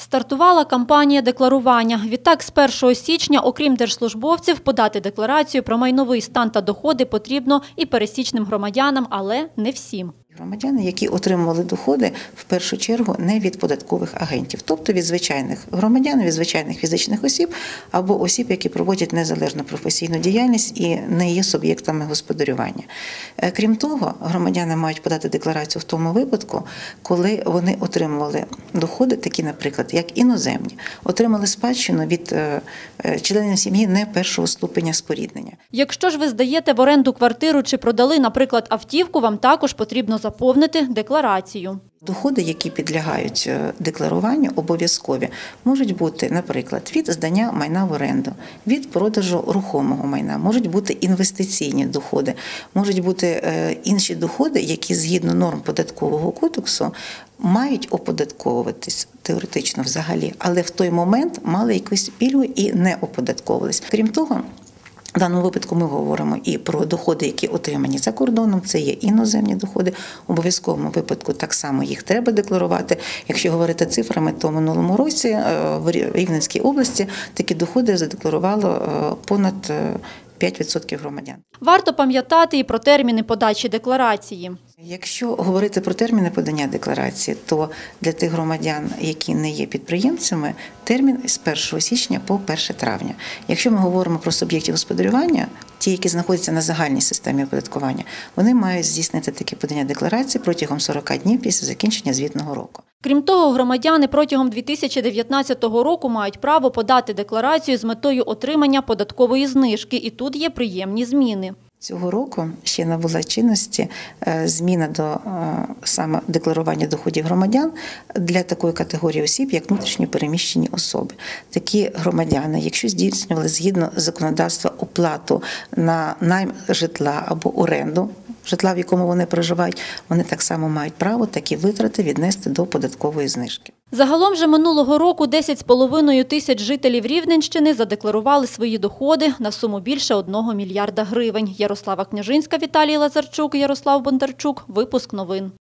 Стартувала кампанія декларування. Відтак, з 1 січня, окрім держслужбовців, подати декларацію про майновий стан та доходи потрібно і пересічним громадянам, але не всім. Громадяни, які отримували доходи, в першу чергу, не від податкових агентів, тобто від звичайних громадян, від звичайних фізичних осіб або осіб, які проводять незалежну професійну діяльність і не є суб'єктами господарювання. Крім того, громадяни мають подати декларацію в тому випадку, коли вони отримували доходи, такі, наприклад, як іноземні, отримали спадщину від членів сім'ї не першого ступеня споріднення. Якщо ж ви здаєте в оренду квартиру чи продали, наприклад, автівку, вам також потрібно заповнити декларацію. Доходи, які підлягають декларуванню, обов'язкові, можуть бути, наприклад, від здання майна в оренду, від продажу рухомого майна, можуть бути інвестиційні доходи, можуть бути інші доходи, які згідно норм податкового кодексу мають оподатковуватись теоретично взагалі, але в той момент мали якусь пільгу і не оподатковувались. Крім того, в даному випадку ми говоримо і про доходи, які отримані за кордоном, це є іноземні доходи. У обов'язковому випадку так само їх треба декларувати. Якщо говорити цифрами, то в минулому році в Рівненській області такі доходи задекларувало понад 5% громадян. Варто пам'ятати і про терміни подачі декларації. Якщо говорити про терміни подання декларації, то для тих громадян, які не є підприємцями, термін з 1 січня по 1 травня. Якщо ми говоримо про суб'єктів господарювання, ті, які знаходяться на загальній системі оподаткування, вони мають здійснити такі подання декларації протягом 40 днів після закінчення звітного року. Крім того, громадяни протягом 2019 року мають право подати декларацію з метою отримання податкової знижки. І тут є приємні зміни. Цього року ще набула чинності зміна до саме декларування доходів громадян для такої категорії осіб, як внутрішньо переміщені особи. Такі громадяни, якщо здійснювали згідно законодавства оплату на найм житла або оренду житла, в якому вони проживають, вони так само мають право такі витрати віднести до податкової знижки. Загалом же минулого року 10,5 тисяч жителів Рівненщини задекларували свої доходи на суму більше 1 мільярда гривень. Ярослава Княжинська, Віталій Лазарчук, Ярослав Бондарчук. Випуск новин.